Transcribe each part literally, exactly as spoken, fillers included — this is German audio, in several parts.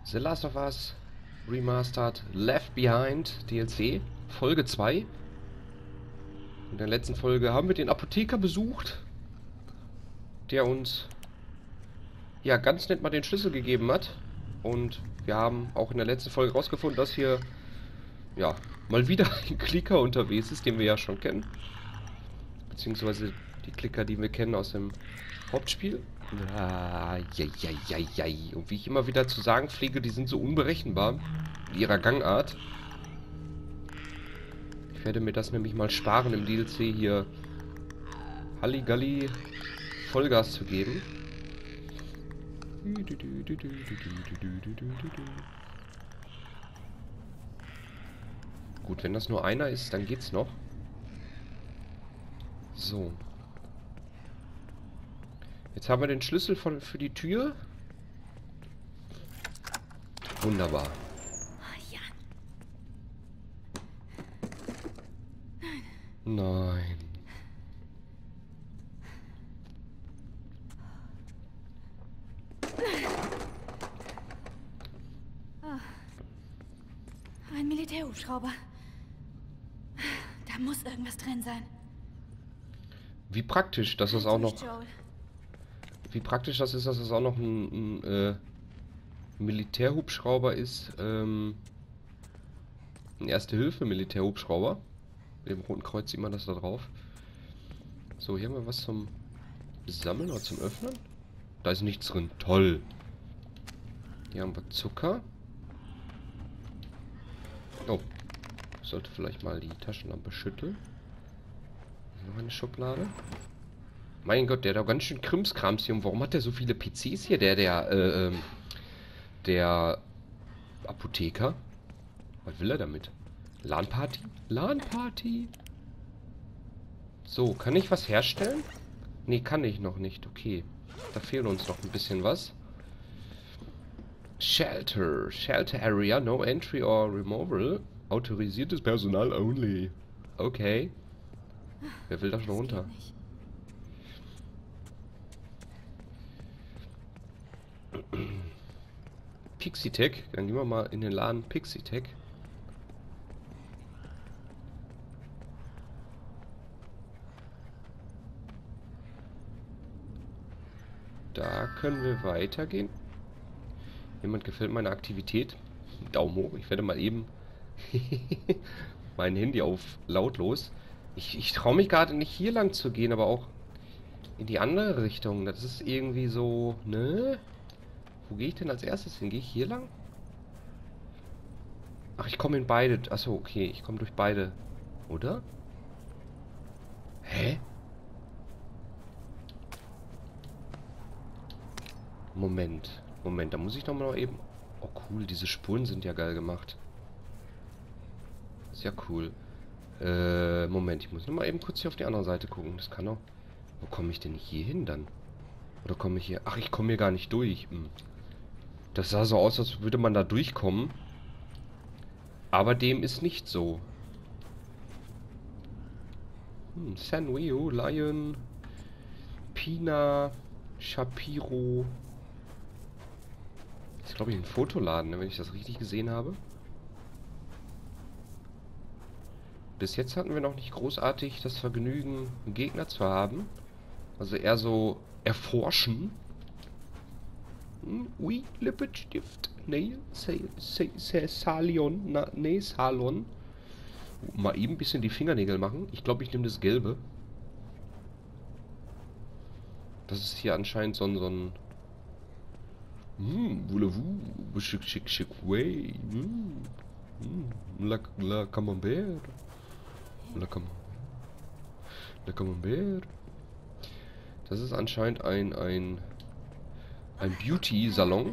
The Last of Us Remastered Left Behind D L C Folge zwei. In der letzten Folge haben wir den Apotheker besucht, der uns ja ganz nett mal den Schlüssel gegeben hat. Und wir haben auch in der letzten Folge rausgefunden, dass hier ja mal wieder ein Klicker unterwegs ist, den wir ja schon kennen. Beziehungsweise die Klicker, die wir kennen aus dem Hauptspiel. Ah, jei, jei, jei, jei. Und wie ich immer wieder zu sagen pflege, die sind so unberechenbar in ihrer Gangart. Ich werde mir das nämlich mal sparen, im D L C hier Halligalli Vollgas zu geben. Gut, wenn das nur einer ist, dann geht's noch. So. Jetzt haben wir den Schlüssel von, für die Tür. Wunderbar. Nein. Ein Militärhubschrauber. Da muss irgendwas drin sein. Wie praktisch, dass es auch noch... Wie praktisch das ist, dass es auch noch ein, ein äh, Militärhubschrauber ist. Ähm, ein Erste-Hilfe-Militärhubschrauber. Mit dem Roten Kreuz sieht man das da drauf. So, hier haben wir was zum Sammeln oder zum Öffnen. Da ist nichts drin. Toll. Hier haben wir Zucker. Oh. Ich sollte vielleicht mal die Taschenlampe schütteln. Noch eine Schublade. Mein Gott, der hat doch ganz schön Krimskrams hier. Und warum hat der so viele P Cs hier? Der, der, äh, ähm, der Apotheker. Was will er damit? LAN-Party? LAN-Party? So, kann ich was herstellen? Nee, kann ich noch nicht. Okay. Da fehlt uns noch ein bisschen was. Shelter. Shelter Area. No entry or removal. Autorisiertes Personal only. Okay. Wer will da schon runter? Pixitech. Dann gehen wir mal in den Laden Pixitech. Da können wir weitergehen. Jemand gefällt meine Aktivität. Daumen hoch. Ich werde mal eben mein Handy auf lautlos. Ich, ich traue mich gerade nicht hier lang zu gehen, aber auch in die andere Richtung. Das ist irgendwie so, ne? Wo gehe ich denn als erstes hin? Gehe ich hier lang? Ach, ich komme in beide. Achso, okay. Ich komme durch beide. Oder? Hä? Moment. Moment, da muss ich doch mal eben... Oh, cool. Diese Spuren sind ja geil gemacht. Sehr cool. Äh, Moment. Ich muss nur mal eben kurz hier auf die andere Seite gucken. Das kann doch... Wo komme ich denn hier hin dann? Oder komme ich hier... Ach, ich komme hier gar nicht durch. Hm. Das sah so aus, als würde man da durchkommen. Aber dem ist nicht so. Hm, Sanrio, Lion, Pina, Shapiro. Das ist, glaube ich, ein Fotoladen, ne, wenn ich das richtig gesehen habe. Bis jetzt hatten wir noch nicht großartig das Vergnügen, einen Gegner zu haben. Also eher so erforschen. Ui, Lippenstift. Nee, Salion. Na, nee, Salon. Mal eben ein bisschen die Fingernägel machen. Ich glaube, ich nehme das Gelbe. Das ist hier anscheinend so ein... So ein hm, voulez-vous? Schick, schick, schick, way. Hm, hm, la, la camembert. La, cam la camembert. Das ist anscheinend ein... ein Ein Beauty-Salon.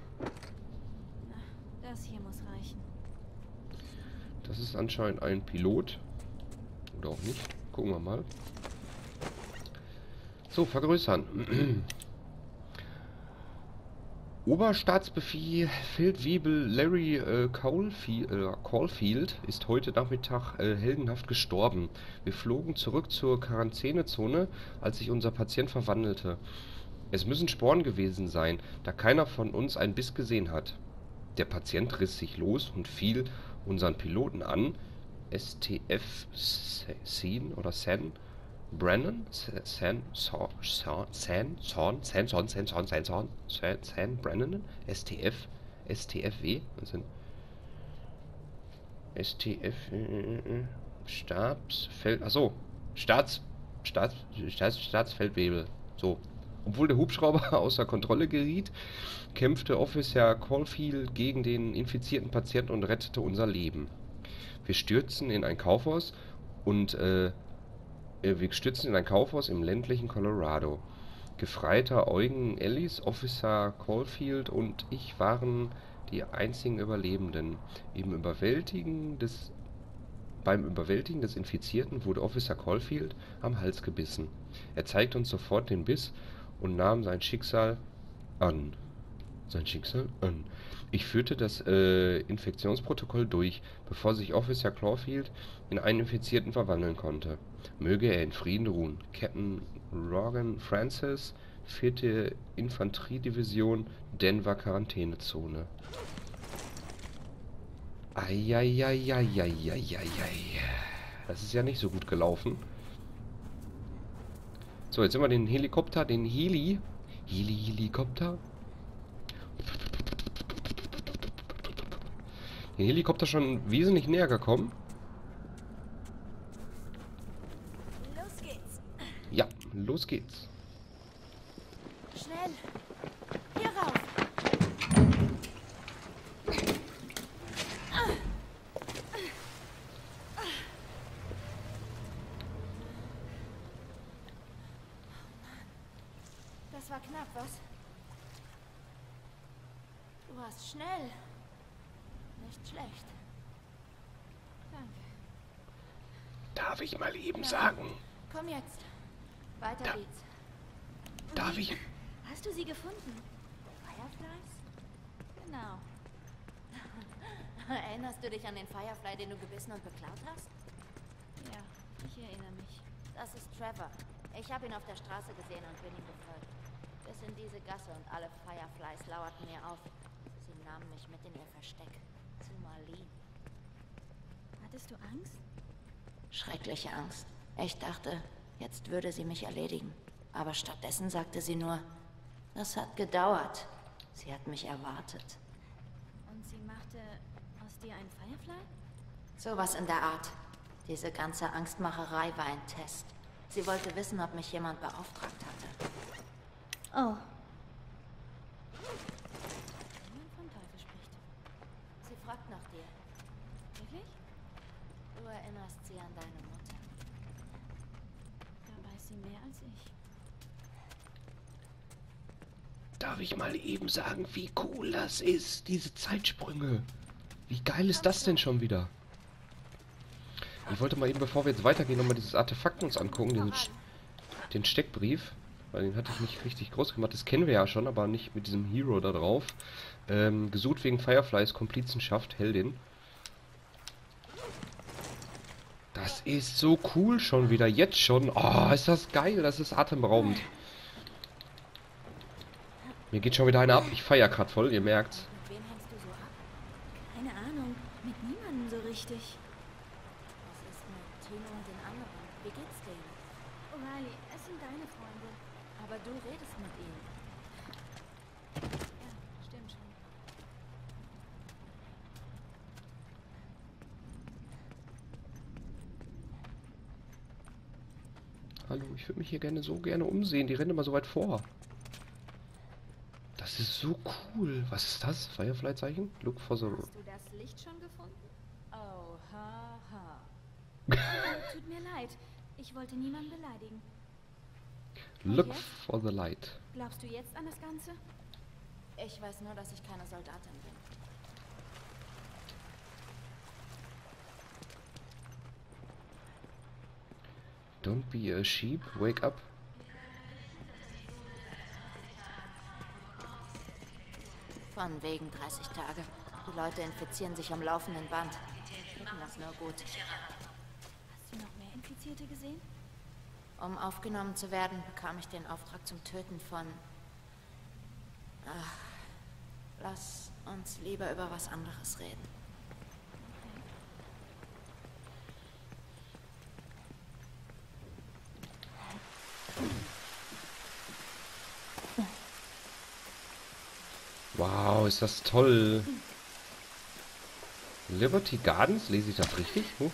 Das hier muss reichen. Das ist anscheinend ein Pilot. Oder auch nicht. Gucken wir mal. So, vergrößern. Oberstaatsbefehl Feldwebel Larry äh, Caulfield, äh, Caulfield ist heute Nachmittag äh, heldenhaft gestorben. Wir flogen zurück zur Quarantänezone, als sich unser Patient verwandelte. Es müssen Sporen gewesen sein, da keiner von uns einen Biss gesehen hat. Der Patient riss sich los und fiel unseren Piloten an. S T F Sean oder San Brennan? San San San San San San San San San San San Brennan? S T F S T F W? Was sind S T F Stabsfeld. Achso. Staats Staats Staats Staatsfeldwebel. So. Obwohl der Hubschrauber außer Kontrolle geriet, kämpfte Officer Caulfield gegen den infizierten Patienten und rettete unser Leben. Wir stürzten in ein Kaufhaus und äh, wir stürzten in ein Kaufhaus im ländlichen Colorado. Gefreiter Eugen Ellis, Officer Caulfield und ich waren die einzigen Überlebenden. Im Überwältigen des, beim Überwältigen des Infizierten wurde Officer Caulfield am Hals gebissen. Er zeigte uns sofort den Biss und nahm sein Schicksal an. Sein Schicksal an. Ich führte das äh, Infektionsprotokoll durch, bevor sich Officer Caulfield in einen Infizierten verwandeln konnte. Möge er in Frieden ruhen. Captain Rogan Francis, vierte Infanteriedivision, Denver Quarantänezone. Eieieiei. Das ist ja nicht so gut gelaufen. So, jetzt sind wir den Helikopter, den Heli. Heli-Helikopter. Den Helikopter schon wesentlich näher gekommen. Los geht's. Ja, los geht's. Schnell. Hier rauf. Das war knapp, was? Du warst schnell. Nicht schlecht. Danke. Darf ich mal eben sagen? Komm jetzt. Weiter Da- geht's. Darf ich? Hast du sie gefunden? Fireflies? Genau. Erinnerst du dich an den Firefly, den du gebissen und beklaut hast? Ja, ich erinnere mich. Das ist Trevor. Ich habe ihn auf der Straße gesehen und bin ihm gefolgt. Bis in diese Gasse und alle Fireflies lauerten mir auf. Sie nahmen mich mit in ihr Versteck. Zu Marlene. Hattest du Angst? Schreckliche Angst. Ich dachte, jetzt würde sie mich erledigen. Aber stattdessen sagte sie nur, das hat gedauert. Sie hat mich erwartet. Und sie machte aus dir einen Firefly? Sowas in der Art. Diese ganze Angstmacherei war ein Test. Sie wollte wissen, ob mich jemand beauftragt hatte. Oh. Niemand vom Teufel spricht. Sie fragt nach dir. Wirklich? Du erinnerst sie an deine Mutter. Da weiß sie mehr als ich. Darf ich mal eben sagen, wie cool das ist, diese Zeitsprünge. Wie geil ist das denn schon wieder? Ich wollte mal eben, bevor wir jetzt weitergehen, nochmal dieses Artefakt uns angucken, den, den Steckbrief. Weil den hatte ich nicht richtig groß gemacht. Das kennen wir ja schon, aber nicht mit diesem Hero da drauf. Ähm, gesucht wegen Fireflies, Komplizenschaft, Heldin. Das ist so cool schon wieder, jetzt schon. Oh, ist das geil, das ist atemberaubend. Mir geht schon wieder einer ab, ich feier grad voll, ihr merkt's. Mit wem hängst du so ab? Keine Ahnung. Mit niemandem so richtig. Was ist mit Tino und den anderen? Wie geht's denen? O'Reilly, es sind deine Freunde. Aber du redest mit ihnen. Ja, stimmt schon. Hallo, ich würde mich hier gerne so gerne umsehen, die rennen immer so weit vor. Das ist so cool. Was ist das? Firefly-Zeichen? Look for the... Hast du das Licht schon gefunden? Oh, ha, ha. Oh, tut mir leid. Ich wollte niemanden beleidigen. Und Look jetzt? for the light. Glaubst du jetzt an das Ganze? Ich weiß nur, dass ich keine Soldatin bin. Don't be a sheep, wake up. Von wegen dreißig Tage. Die Leute infizieren sich am laufenden Band. Finden das nur gut. Hast du noch mehr Infizierte gesehen? Um aufgenommen zu werden, bekam ich den Auftrag zum Töten von... Ach, lass uns lieber über was anderes reden. Wow, ist das toll. Liberty Gardens, lese ich das richtig? Huh.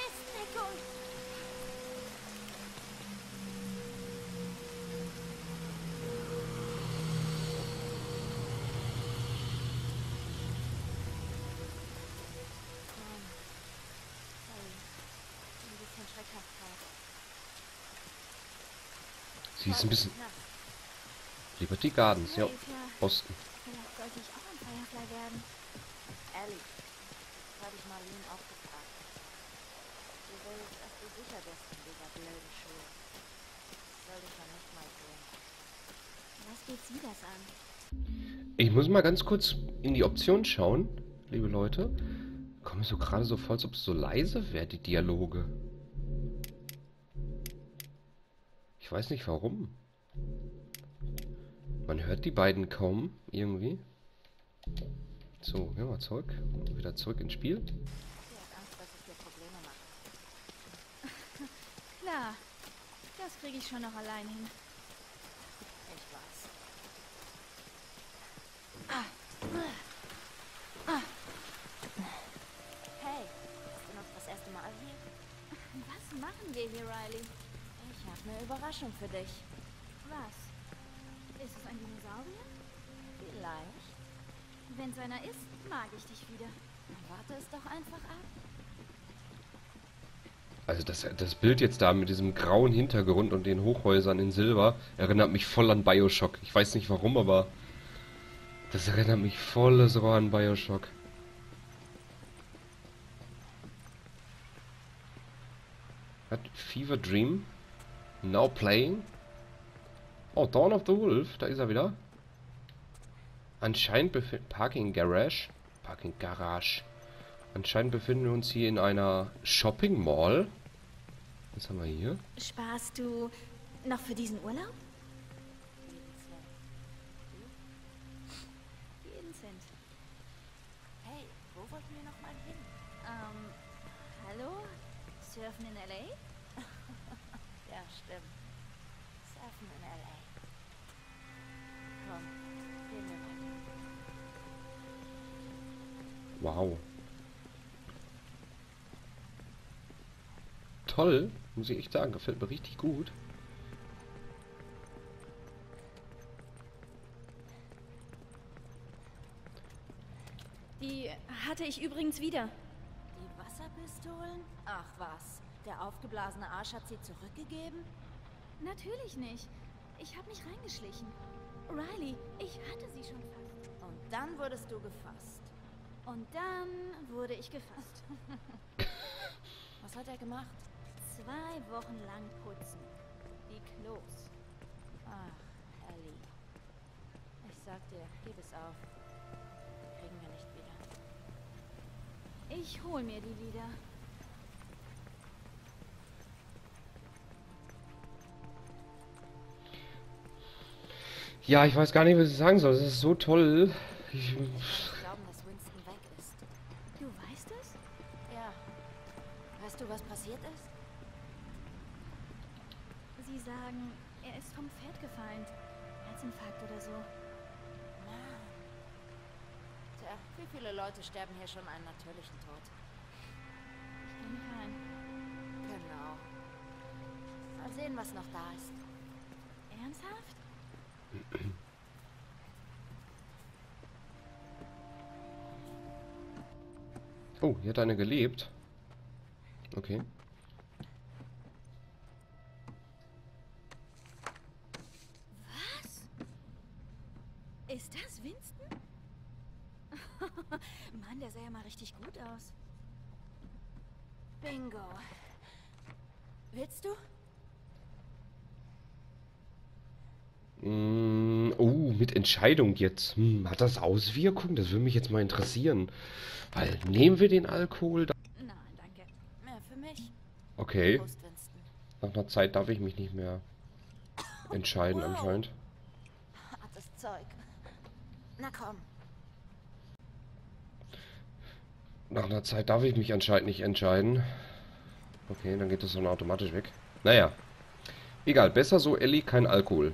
Sie ist ein bisschen... Liberty Gardens, ja. Osten. Vielleicht sollte ich auch ein Firefly werden. Ellie, das habe ich Marlene auch gefragt. Sie will, dass du sicher bist in dieser blöden Schule. Das soll dich ja nicht mal sehen. Was geht sie das an? Ich muss mal ganz kurz in die Option schauen, liebe Leute. Komme so gerade so vor, als ob es so leise wäre, die Dialoge. Ich weiß nicht warum. Man hört die beiden kaum irgendwie. So, gehen wir mal zurück. Wieder zurück ins Spiel. Sie hat Angst, dass ich dir Probleme mache. Klar, das kriege ich schon noch allein hin. Ich weiß. Hey, bist du noch das erste Mal hier? Was machen wir hier, Riley? Ich habe eine Überraschung für dich. Was? Ist es ein Dinosaurier? Vielleicht. Wenn es einer ist, mag ich dich wieder. Warte es doch einfach ab. Also das, das Bild jetzt da mit diesem grauen Hintergrund und den Hochhäusern in Silber erinnert mich voll an BioShock. Ich weiß nicht warum, aber das erinnert mich volles Rohr an BioShock. Hat Fever Dream. Now playing. Oh, Dawn of the Wolf, da ist er wieder. Anscheinend befinden... Parking Garage. Parking Garage. Anscheinend befinden wir uns hier in einer Shopping Mall. Was haben wir hier? Sparst du noch für diesen Urlaub? Jeden Cent. Hey, wo wollten wir noch mal hin? Ähm, hallo? Surfen in L A? Ja, stimmt. Surfen in L A. Komm, gehen wir weiter. Wow. Toll, muss ich echt sagen. Gefällt mir richtig gut. Die hatte ich übrigens wieder. Die Wasserpistolen? Ach was, der aufgeblasene Arsch hat sie zurückgegeben? Natürlich nicht. Ich habe mich reingeschlichen. Riley, ich hatte sie schon fast. Und dann wurdest du gefasst. Und dann wurde ich gefasst. Was hat er gemacht? Zwei Wochen lang putzen. Die Klos. Ach, Ellie. Ich sag dir, gib es auf. Kriegen wir nicht wieder. Ich hol mir die wieder. Ja, ich weiß gar nicht, was ich sagen soll. Das ist so toll. Ich, Ich glaube, dass Winston weg ist. Du weißt es? Ja. Weißt du, was passiert ist? Sie sagen, er ist vom Pferd gefallen. Herzinfarkt oder so. Mann. Tja, wie viele Leute sterben hier schon einen natürlichen Tod? Ich kenne keinen. Genau. Mal sehen, was noch da ist. Ernsthaft? oh, hier hat eine gelebt. Okay. Was? Ist das Winston? Mann, der sah ja mal richtig gut aus. Bingo. Willst du? Mm, oh, mit Entscheidung jetzt. Hm, hat das Auswirkungen? Das würde mich jetzt mal interessieren. Weil, nehmen wir den Alkohol? Da Nein, danke. Mehr für mich. okay. Prost, Winston. Nach einer Zeit darf ich mich nicht mehr entscheiden, Wow. anscheinend. Hartes Zeug. Na komm. Nach einer Zeit darf ich mich anscheinend nicht entscheiden. Okay, dann geht das dann automatisch weg. Naja. Egal, besser so, Ellie, kein Alkohol.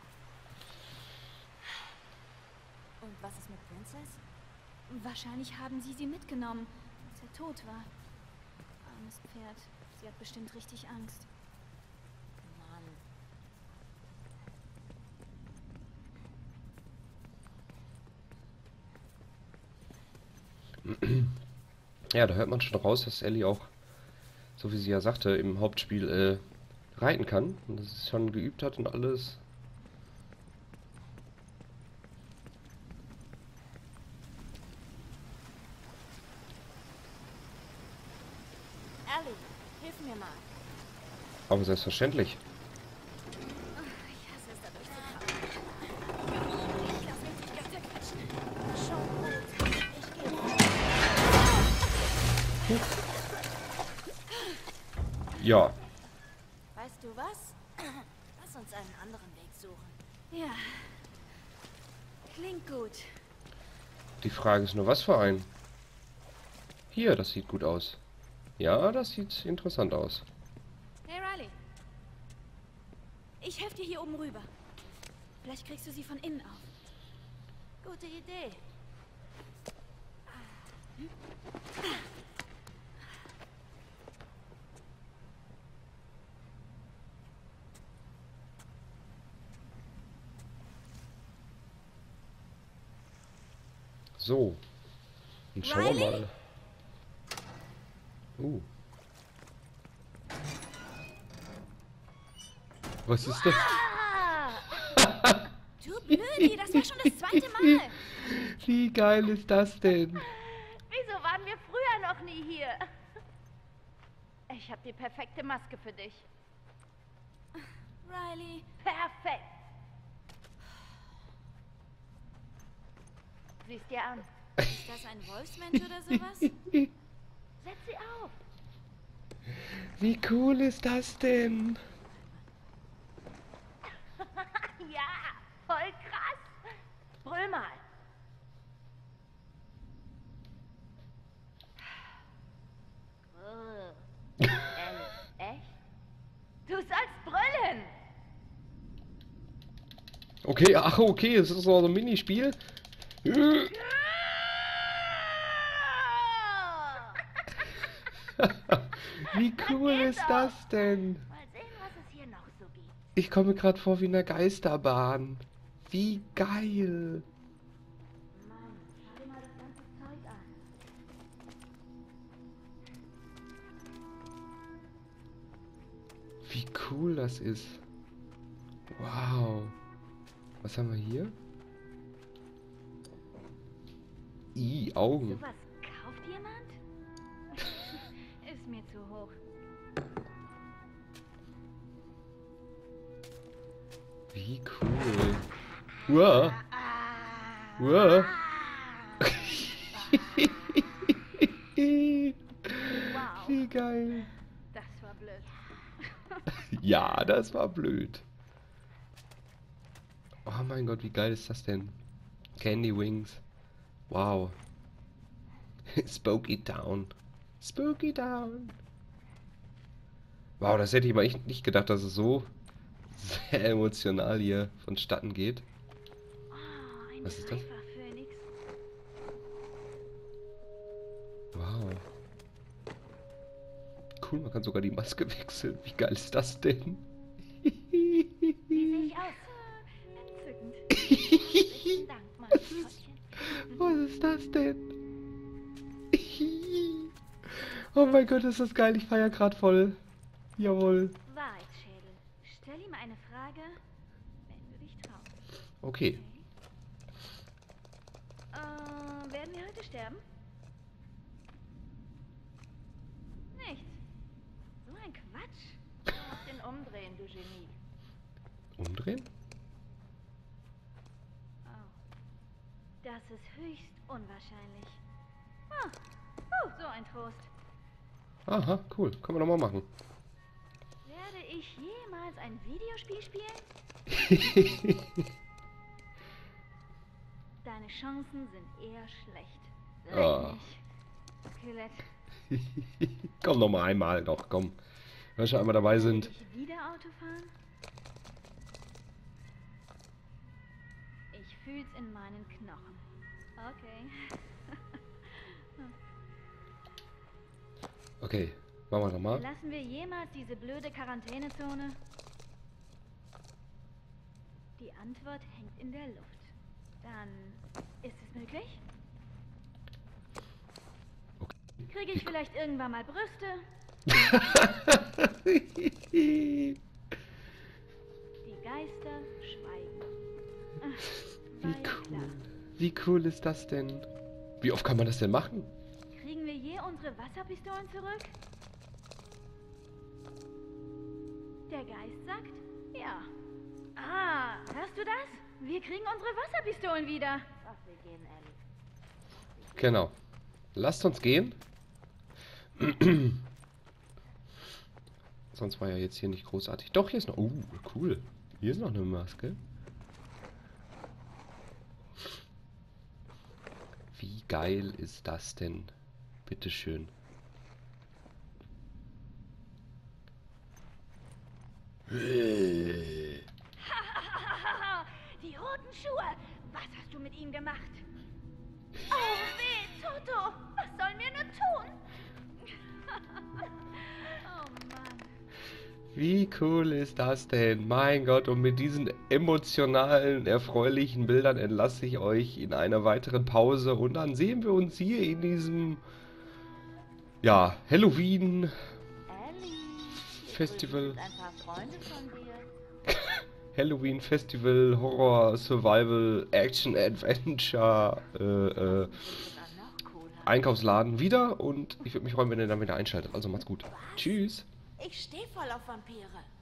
Und was ist mit Princess? Wahrscheinlich haben sie sie mitgenommen, als er tot war. Armes Pferd. Sie hat bestimmt richtig Angst. Mann. Ja, da hört man schon raus, dass Ellie auch, so wie sie ja sagte, im Hauptspiel äh, reiten kann. Und dass sie schon geübt hat und alles. Ellie, hilf mir mal. Aber selbstverständlich. Ich hasse es, da durchzukommen. Ich lass mich nicht ganz zerquetschen. Schon gut. Ich gehe. Ja, Weißt du was? Lass uns einen anderen Weg suchen. Ja. Klingt gut. die Frage ist nur, was für ein? Hier, das sieht gut aus. Ja, das sieht interessant aus. Hey Riley. Ich helfe dir hier oben rüber. Vielleicht kriegst du sie von innen auf. Gute Idee. So. Und schauen wir Riley? mal. Uh. Was ist das? Ah! Du Blödi, das war schon das zweite Mal. Wie geil ist das denn? Wieso waren wir früher noch nie hier? Ich habe die perfekte Maske für dich. Riley. Perfekt. Sieh's dir an. Ist das ein Wolfsmensch oder sowas? Setz sie auf. Wie cool ist das denn? Ja, voll krass. Brüll mal. Oh. Ellie, echt? Du sollst brüllen. Okay, ach okay, es ist so ein Minispiel. Wie cool Geht ist doch. das denn? Mal sehen, was es hier noch so gibt. Ich komme mir gerade vor wie in einer Geisterbahn. Wie geil. Mann, schau dir mal das ganze Zeug an. Wie cool das ist. Wow. Was haben wir hier? I, Augen. Sowas kauft jemand? Ist mir zu hoch. Wie cool. Wow. Wow. Wow, Wie geil. Das war blöd. Ja, das war blöd. Oh mein Gott, wie geil ist das denn? Candy Wings. Wow. Spooky Town. Spooky Town. Wow, das hätte ich mal echt nicht gedacht, dass es so sehr emotional hier vonstatten geht. Oh, ein Was ist das? Pfeifer-Phönix. Wow. Cool, man kann sogar die Maske wechseln. Wie geil ist das denn? wie sehe ich aus? Entzückend. Herzlichen Dank, Maskottchen. Was ist das denn? Oh mein Gott, ist das geil. Ich feier gerade voll. Jawohl. Wahrheitsschädel. Stell ihm eine Frage, wenn du dich traust. Okay. Äh, werden wir heute sterben? Nichts. So ein Quatsch. Mach den umdrehen, du Genie. Umdrehen? Oh. Das ist höchst unwahrscheinlich. Ah, oh, so ein Trost. Aha, cool. Können wir noch mal machen. Werde ich jemals ein Videospiel spielen? Deine Chancen sind eher schlecht. Leck Ah. mich. Skelett. Komm noch mal einmal noch, komm. Wenn wir schon einmal dabei sind. Soll ich wieder Auto fahren? Ich fühl's in meinen Knochen. Okay. Okay, machen wir nochmal. Verlassen wir jemals diese blöde Quarantänezone? Die Antwort hängt in der Luft. Dann ist es möglich? Okay. Kriege ich vielleicht irgendwann mal Brüste? Wie Die Geister schweigen. Ach, war ja cool. klar. Wie cool ist das denn? Wie oft kann man das denn machen? Kriegen wir je unsere Wasserpistolen zurück? Der Geist sagt, ja. Ah, hörst du das? Wir kriegen unsere Wasserpistolen wieder. Ach, wir gehen, Ellie. Genau. Lasst uns gehen. Sonst war ja jetzt hier nicht großartig. Doch, hier ist noch... Oh, cool. Hier ist noch eine Maske. Wie geil ist das denn? Bitteschön. Die roten Schuhe. Was hast du mit ihnen gemacht? Oh weh, Toto. Was sollen wir nur tun? Oh Mann. Wie cool ist das denn? Mein Gott, und mit diesen emotionalen, erfreulichen Bildern entlasse ich euch in einer weiteren Pause. Und dann sehen wir uns hier in diesem, ja, Halloween Ellie, Festival. sind ein paar Freunde von dir. Halloween Festival, Horror, Survival, Action, Adventure, äh, äh, Sogar noch cooler. Einkaufsladen wieder. Und ich würde mich freuen, wenn ihr dann wieder einschaltet. Also macht's gut. Tschüss. Ich stehe voll auf Vampire.